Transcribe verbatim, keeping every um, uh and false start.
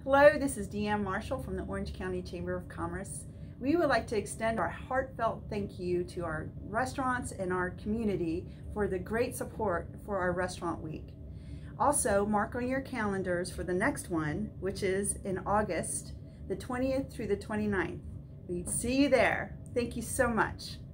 Hello, this is Deanne Marshall from the Orange County Chamber of Commerce. We would like to extend our heartfelt thank you to our restaurants and our community for the great support for our Restaurant Week. Also, mark on your calendars for the next one, which is in August, the twentieth through the twenty-ninth. We see you there. Thank you so much.